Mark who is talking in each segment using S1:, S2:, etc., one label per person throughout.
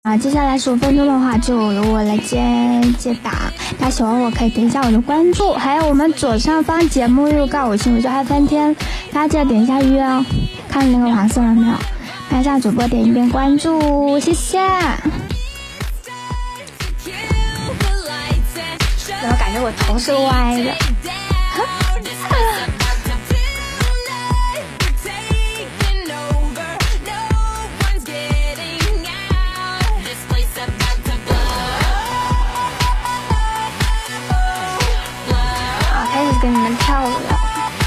S1: 接下来15分钟的话，就由我来接答。大家喜欢我可以点一下我的关注，还有我们左上方节目预告，我新我就嗨翻天，大家记得点一下预约哦。看那个黄色了没有？拍下主播点一遍关注，谢谢。怎么感觉我头是歪的？开始跟你们跳舞了。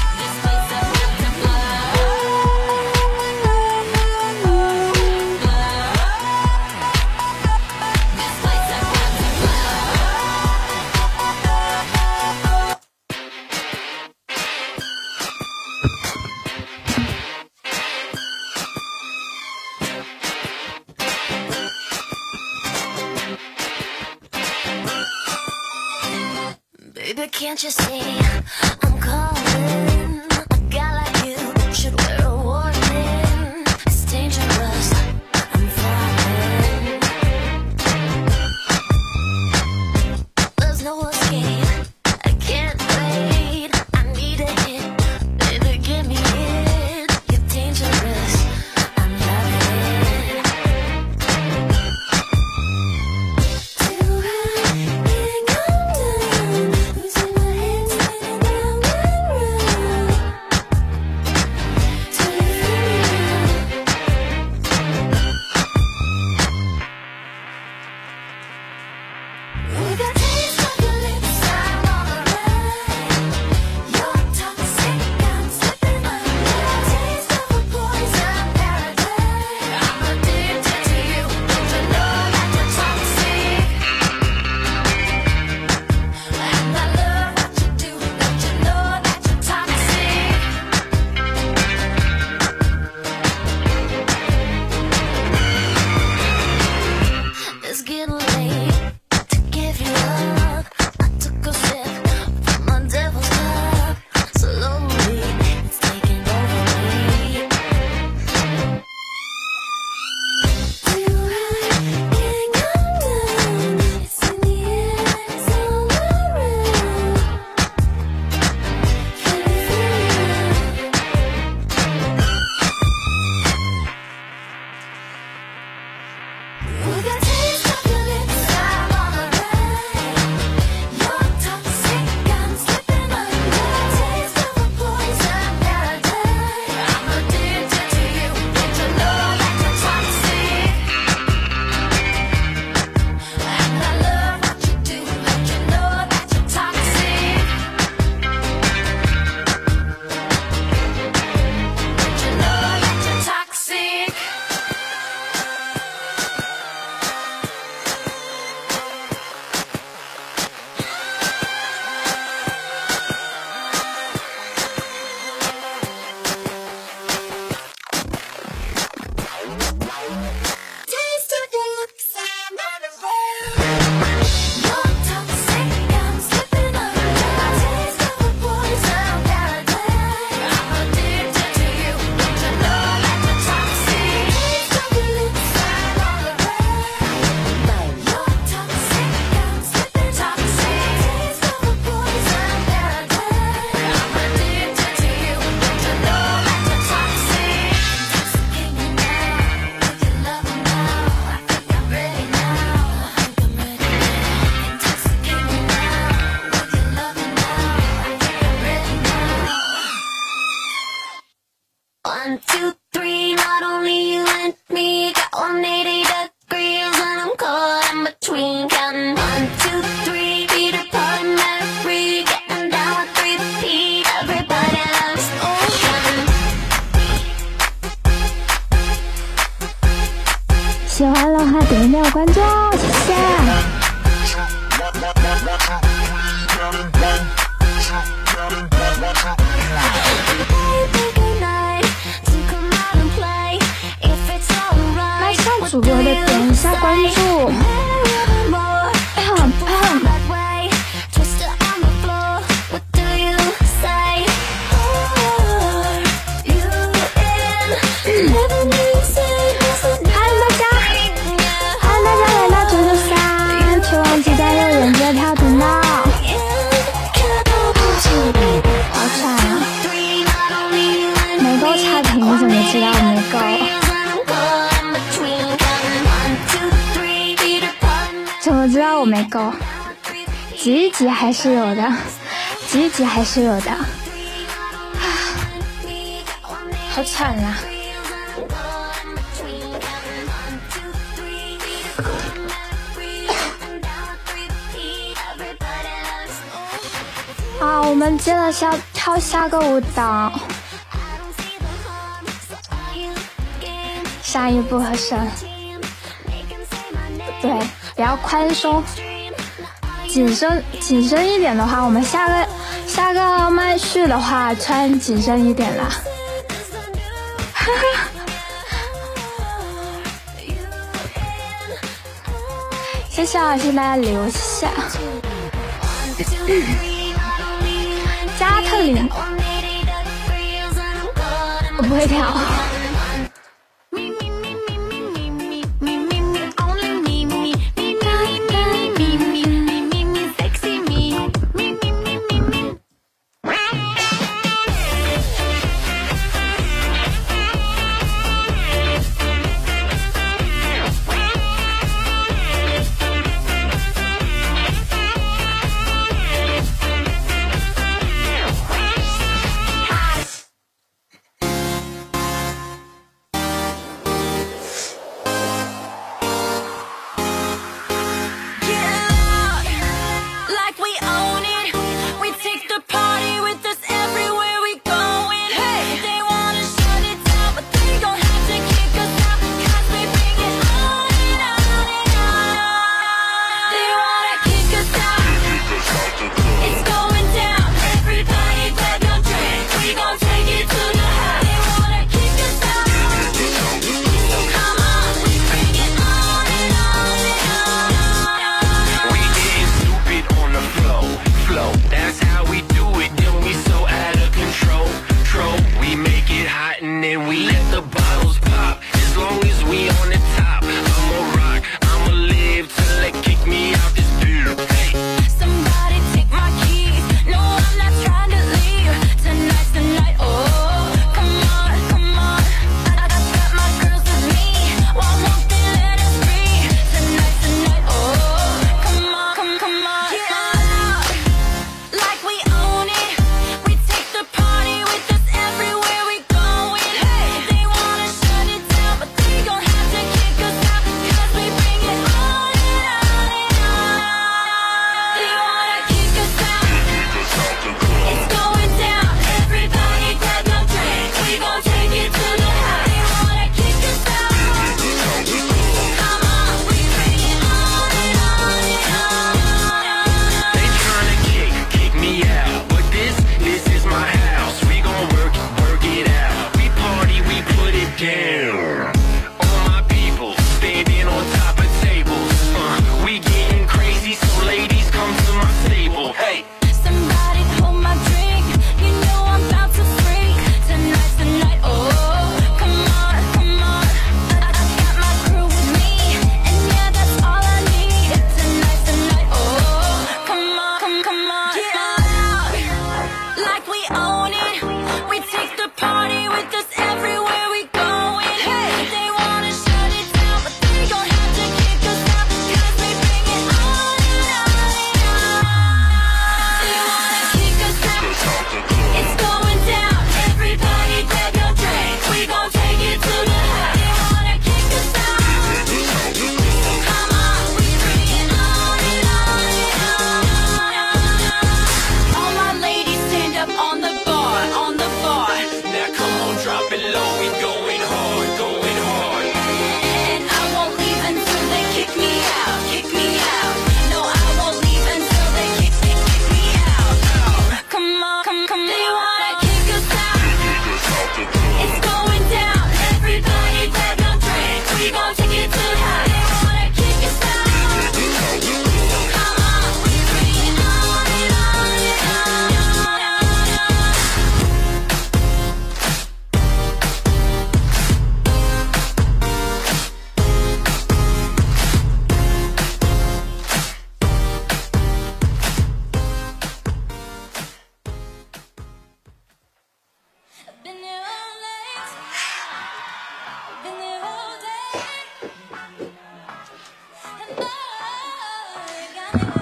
S2: Baby, can't you see I'm calling? A guy like you should wear a warning. It's dangerous, I'm falling. There's no escape, I can't wait. I need a hit, baby, give me it. You're dangerous, I'm loving it. Do I calm down? Losing my head, spinning round and round. Do you We got taste of your lips, I'm on a ride. You're toxic, I'm slipping under. Taste of a poison paradise. I'm addicted to you, don't you know that you're toxic? And I love what you do, don't you know that you're toxic? It's getting late to give you up. I took a sip from my devil's cup. Slowly, it's taking over me. Do I can't calm down? It's in the air, it's all around. Can you feel it? We got taste of your lips, I'm on a ride. You're toxic, I'm slipping under. Taste of a poison paradise. I'm addicted to you, don't you know that you're toxic? And I love what you do, don't you know that you're toxic? Don't you know that you're toxic? Taste of your lips, I'm on a roll. You're toxic, I'm slipping under. Taste of a poison paradise. I'm addicted to you, don't you know that you're toxic? Taste of your lips, I'm on a roll. You're toxic, I'm slipping toxic. Taste of a poison paradise. I'm addicted to you, don't you know that you're toxic? Intoxicate me now, with your loving now. I think I'm ready now. I think I'm ready now. Intoxicate me now, with your loving now. I think I'm ready now. 1, 2, 3, not only you and me. Got 180 degrees and I'm caught in between. Counting 1, 2, 3, feet apart and let it free. Getting down with 3 feet. Everybody loves ocean.
S1: 喜欢的话点一遍关注哦，谢谢。
S2: Baby, good night. To come out and play. If it's alright.
S1: 麦上主播的点一下关注。
S2: That way. Twister on the floor. What do you say? Are you in? Never knew you said this was
S1: 嗨大家，嗨大家。 知道我没够，挤一挤还是有的，挤一挤还是有的。好惨啊！好，我们接着跳下个舞蹈。下一步和声，对，比较宽松，紧身一点的话，我们下个麦序的话，穿紧身一点啦。哈哈，谢谢啊，谢谢大家留下。加特林，我不会跳。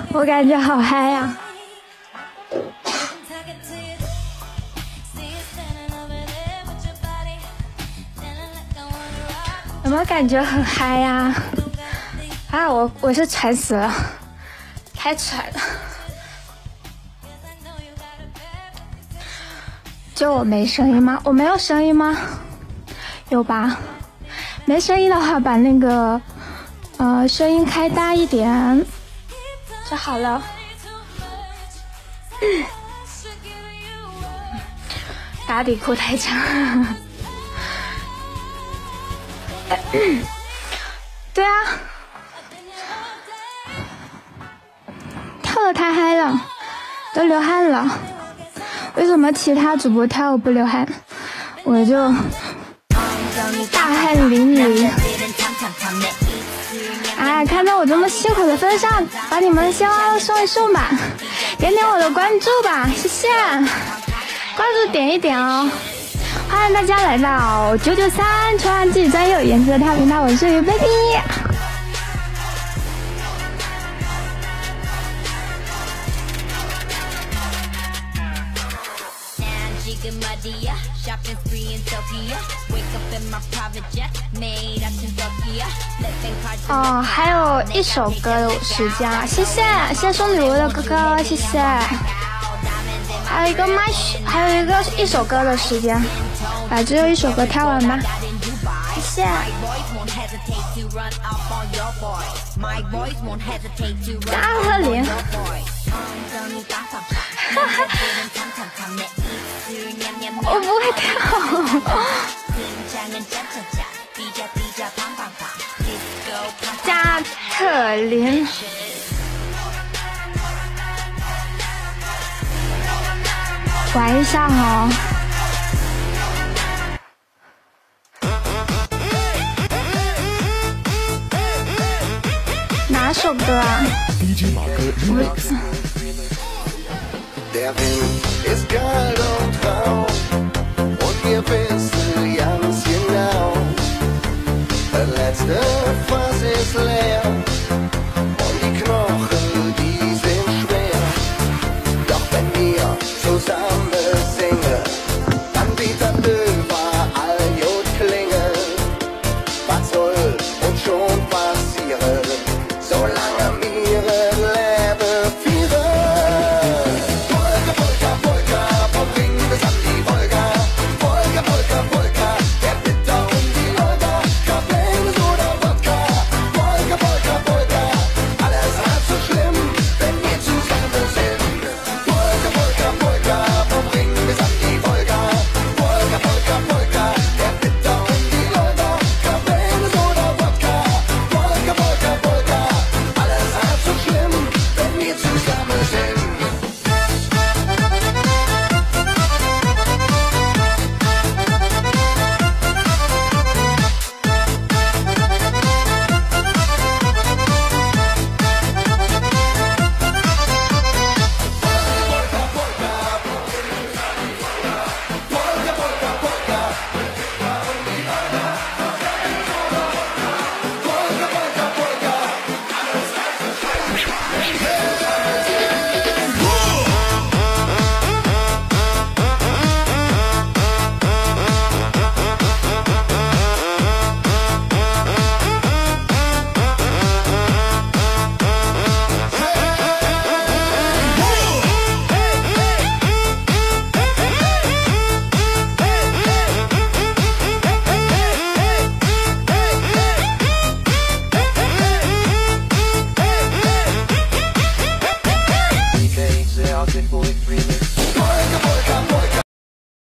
S1: 我感觉好嗨呀！有没有感觉很嗨呀？啊，我是馋死了，太喘了。就我没声音吗？我没有声音吗？有吧？没声音的话，把那个声音开大一点就好了。打底裤太长。对啊，跳的太嗨了，都流汗了。为什么其他主播跳舞不流汗，我就大汗淋漓？啊，看到我这么辛苦的份上，把你们先送一送吧，点点我的关注吧，谢谢，关注点一点哦。欢迎大家来到993传自己专有颜值的跳频道，我是于 baby。哦，还有一首歌的时间啊，谢谢送礼物的哥哥，谢谢。还有一首歌的时间，把最后一首歌跳完吧，谢谢。加特林，我不会跳。加特林。玩一下哦。哪首歌啊？
S3: DJ 马哥 Remix。
S4: Der Wind ist kalt und rau und wir wissen ganz genau, das letzte Fass ist leer und die Knochen, die sind schwer. Doch wenn wir zusammen singen, dann wird das überall gut klingen. Was soll uns schon passieren, solange